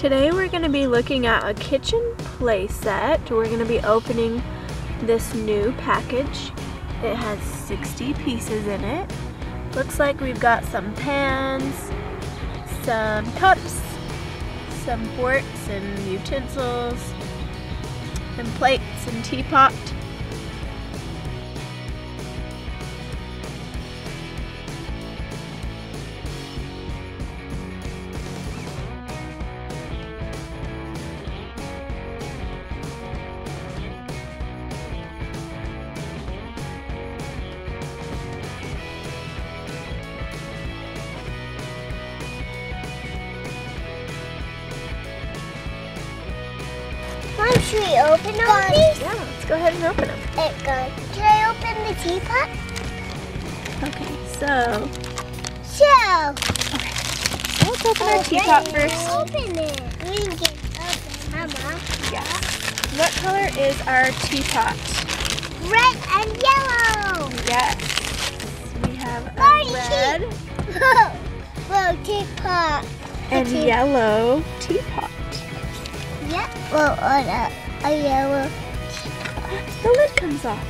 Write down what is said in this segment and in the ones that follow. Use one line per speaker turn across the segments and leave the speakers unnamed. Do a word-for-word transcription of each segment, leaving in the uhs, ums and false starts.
Today we're going to be looking at a kitchen play set. We're going to be opening this new package. It has sixty pieces in it. Looks like we've got some pans, some cups, some forks and utensils, and plates and teapot.
Mom, should we open all these?
Yeah, let's go ahead and open them.
It goes. Can I open the teapot?
Okay, so.
So.
Okay. So let's open our teapot first.
Open it. We can get open, Mama.
Yes. What color is our teapot?
Red and yellow.
Yes. We have a
Party
red
Whoa, teapot.
and
tea-
yellow teapot.
Yep. Well, on a, a yellow.
The lid comes off.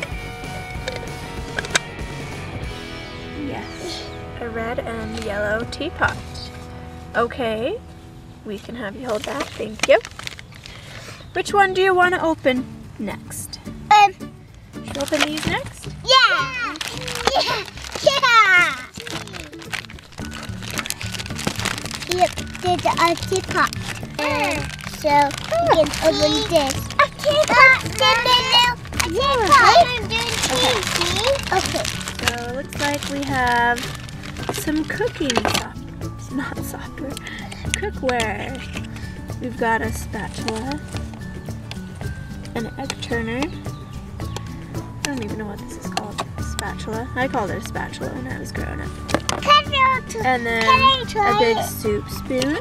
Yes. A red and yellow teapot. Okay. We can have you hold that. Thank you. Which one do you want to open next?
Um.
Should we open these next?
Yeah. Yeah. Yeah. Yep. There's a teapot. Uh, so we can open this. A teapot. A teapot. Okay.
So it looks like we have some cooking software. Not software. Cookware. We've got a spatula. An egg turner. I don't even know what this is called. Spatula. I called it a spatula when I was growing up. And then a big soup spoon.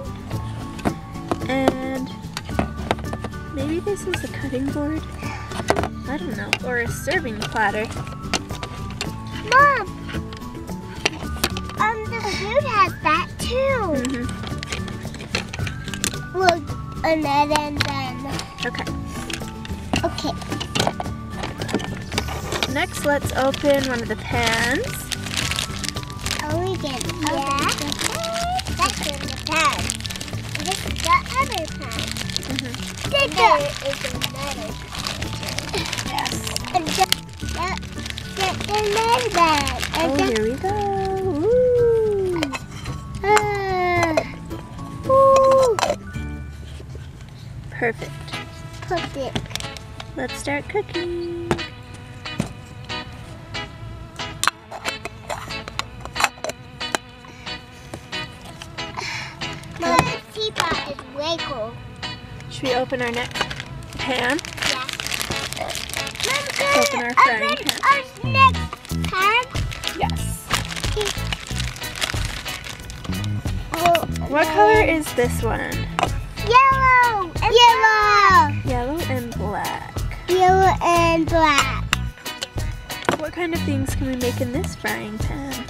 And maybe this is a cutting board. I don't know. Or a serving platter.
Mom, um, the food has that too.
Mm-hmm.
Well, and then and then.
Okay.
Okay.
Next, let's open one of the pans.
Oh, we can. Yeah. That's in the pan. This is the other pan.
Mm-hmm.
This is another pan.
Yes.
And the, the, the, another pan. And
Oh,
the,
here we go. Ooh.
uh, ooh.
Perfect.
Perfect.
Let's start cooking.
Mom, this teapot is way cool.
Should we open our next pan?
Yeah.
Open our frying pan.
Our next pan.
Yes.
Oh,
What color is this one?
Yellow. And yellow.
Yellow and black.
Yellow and black.
What kind of things can we make in this frying pan?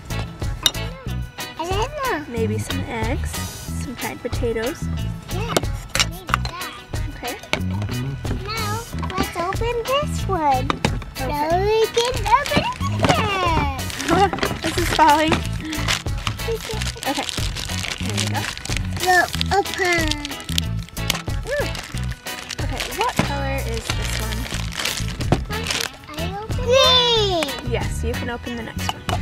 I don't know.
Maybe some eggs, some fried potatoes.
Yeah, maybe that.
Okay.
Now, let's open this one. So
Okay.
we can open it.
This is falling. Okay. Here we go.
So, open.
Okay, what color is this one?
I open green.
Yes, you can open the next one.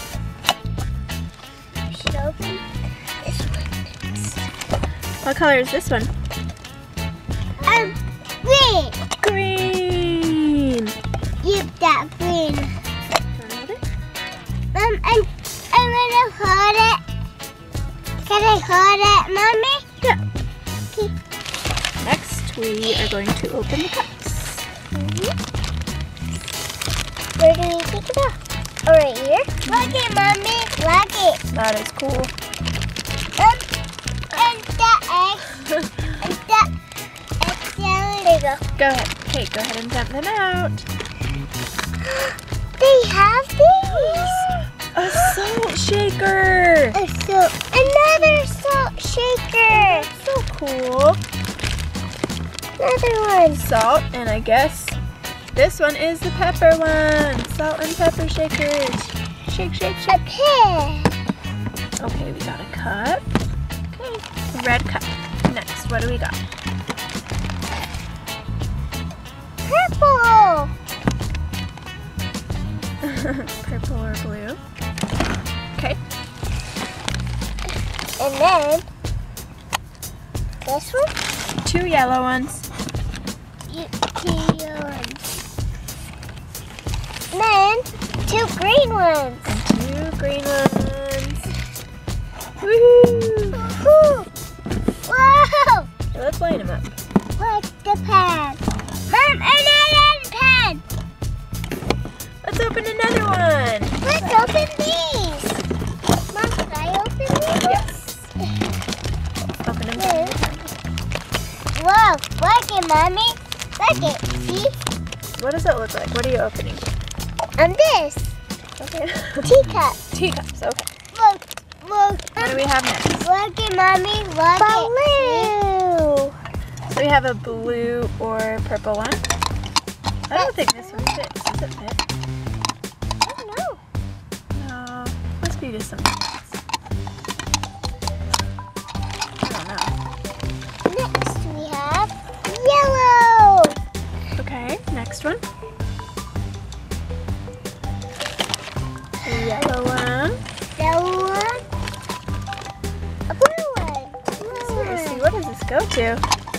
We should open this one next.
What color is this one?
Um, green.
Green.
Yep, that green.
Wanna hold it?
Um, I'm, I'm gonna hold it. Can I hold it, Mommy?
Yeah.
Okay.
Next, we are going to open the cups.
Mm-hmm. Where do we take it off? Oh, right here? Look it, Mommy. Look it.
That is cool.
Um, and the eggs. and the eggs down. There you go.
Go ahead. Okay, go ahead and dump them out.
They have these.
A salt shaker.
A salt. Another salt shaker.
So cool.
Another one.
Salt, and I guess this one is the pepper one. Salt and pepper shakers. Shake, shake, shake.
A pear.
Okay, we got a cup. Okay, a red cup. Next, what do we got?
Purple.
Purple or blue. Okay.
And then this one.
Two yellow ones.
You, two yellow ones. And then two green ones.
And two green ones. Woohoo!
Woohoo! Whoa!
So let's line them up.
Look, the pen. Mom, another pen.
Let's open another one.
Let's open these. Mom, can I open these?
Yes. Open them.
Yes. Whoa, look it, Mommy. Look it, see?
What does it look like? What are you opening?
And this.
Okay.
Teacup.
Teacups, okay.
Look, look.
What do we have next?
Look it, Mommy. Look it.
So we have a blue or purple one. I don't think this one fits. Does it fit?
I don't know.
No. Must be just something else. I don't know.
Next we have yellow.
Okay, next one. A yellow one.
Yellow one. A blue one. Blue
Seriously,
one.
what does this go to?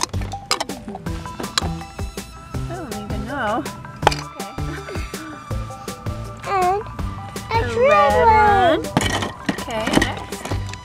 I don't even know. Okay.
And a,
A
red,
red
one.
one. Okay, next.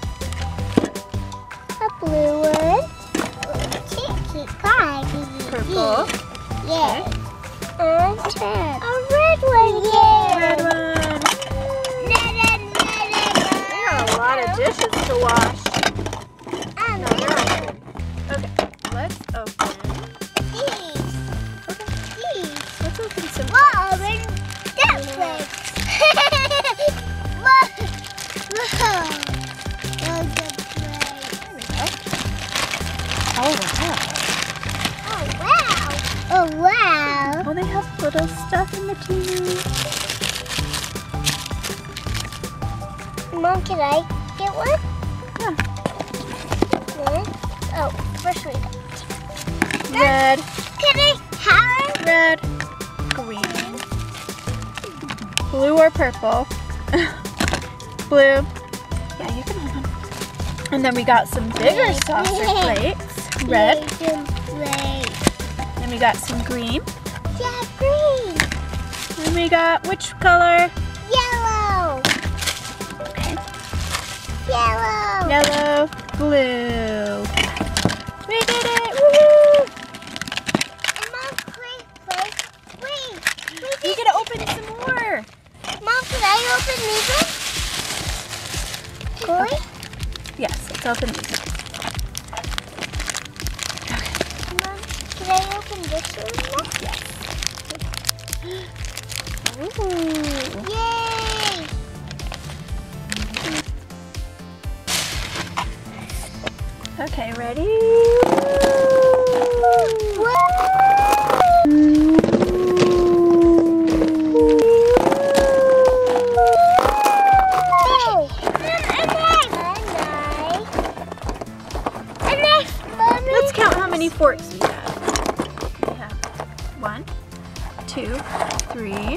A blue one. Cheeky pie.
Purple.
Yeah. And red. A red one. Yeah.
Red one.
Red, red, red, red,
We got a lot of dishes to wash.
And
No, they're all good. Okay, let's open.
these.
Okay,
These.
let's open some.
Whoa, we're Netflix. Whoa. Whoa. Those are great.
There we go. Oh, wow.
Oh, wow. Oh, wow.
Oh, they have little stuff in the T V.
Mom, can I get one?
Yeah.
Then, oh, first we
Red,
Can I have it?
red, green, blue or purple, blue. Yeah, you can hold on. And then we got some bigger saucer plates. Red.
Asian plate.
Then we got some green.
Yeah, green.
Then we got which color?
Yellow.
Okay.
Yellow.
Yellow, blue. We did it! Woo!
And Mom, wait, wait, wait. We
You
did-
gotta open some more.
Mom, can I open these ones? Boy?
Yes, let's open these.
Mom, can I open this one now?
Yes. Ooh.
Yay!
Okay, ready? Let's count how many forks we have. We have one, two, three,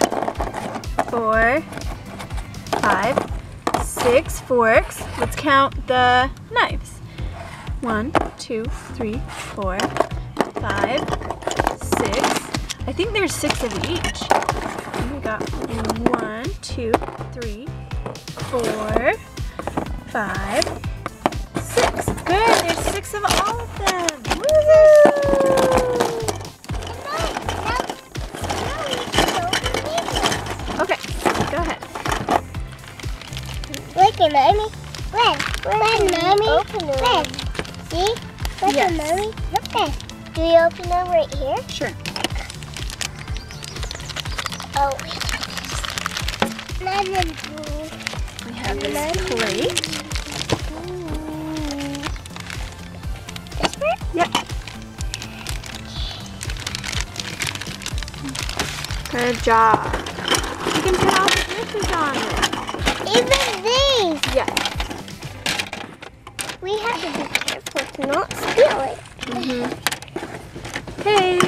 four, five, six forks. Let's count the knives. One, two, three, four, five, six. I think there's six of each. And we got one, two, three, four, five, six. Good, there's six of all of them. Woo! Okay, go ahead.
Look at Mommy. Red. Red, Mommy.
Open them.
Red. See? Look
Yes.
at Mommy. Red. Do we open them right here?
Sure.
Oh, wait. Lemon blue.
We have this plate. Good job. You can put all the glitches on it.
Even these.
Yes.
We have to be careful to not spill it.
Mm-hmm. Okay.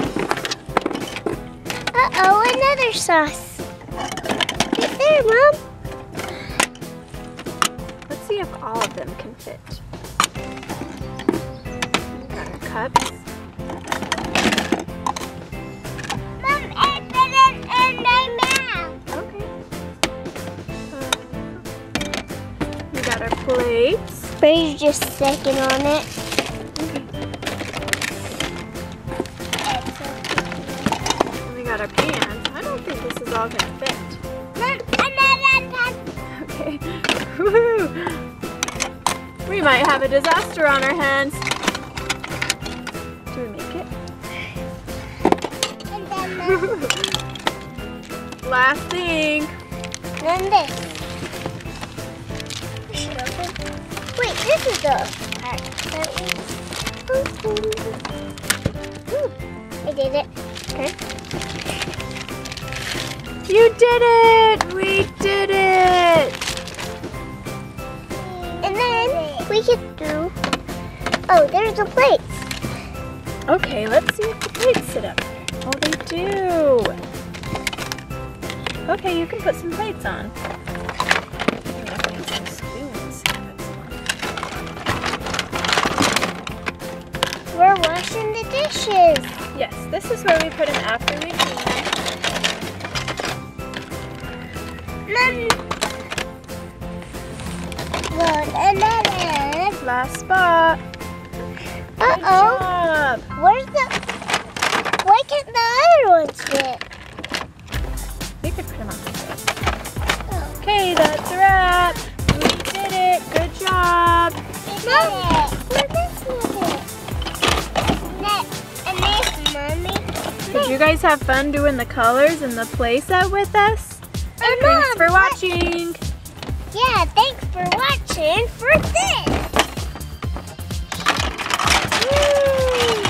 Uh-oh, another sauce. Right there, Mom.
Let's see if all of them can fit. Got our cups.
Mom, I put it in my mouth.
Okay. Um, we got our plates.
Spray's just second on it.
And we got our pans. I don't think this is all gonna fit.
Mom, another pan.
Okay. Woohoo! We might have a disaster on our hands. Do we make it?
And then Mom,
Last thing.
then this. We should open. Wait, this is the part that we open. Ooh, I did it.
Okay. You did it! We did it!
And then we could do. Oh, there's the plates.
Okay, let's see if the plates sit up there. Oh, they do. Okay, you can put some plates on. And some spoons.
We're washing the dishes.
Yes, this is where we put them after we clean them.
Mom. One another.
Last spot.
Uh
Good
oh.
job.
Where's the? Why can't the other ones fit?
We could put them on the plate. Okay, that's a wrap. We did it. Good job.
Mom, where's this one? And this, Mommy.
Did you guys have fun doing the colors and the play set with us?
And
Thanks
Mom,
for
what-
watching.
Yeah, thanks for watching for this. Woo!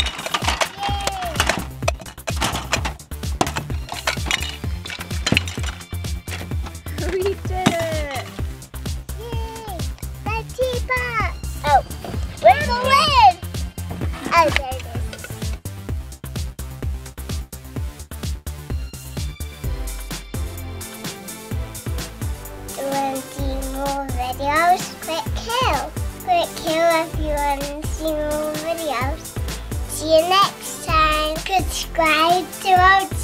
We did it.
Yay! The teapot. Oh, where's the lid? Oh, there it is. You want to see more videos? Click here. Click here if you want to see more videos. See you next time. Subscribe to our